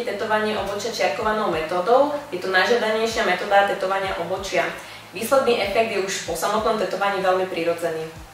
skúste tetovanie obočia čiarkovanou metódou, je to najžiadanejšia metóda tetovania obočia. Výsledný efekt je už po samotnom tetovaní veľmi prirodzený.